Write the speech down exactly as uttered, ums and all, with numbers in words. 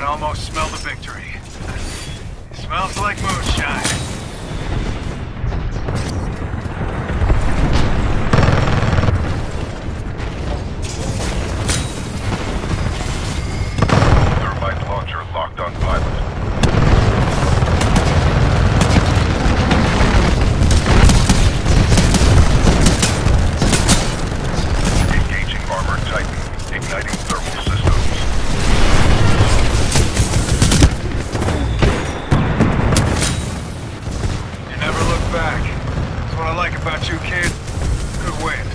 can almost smell the victory. It smells like moonshine. Thermite launcher locked on pilot. Engaging armor titan, igniting thermal systems. You never look back. That's what I like about you, kid. Good win.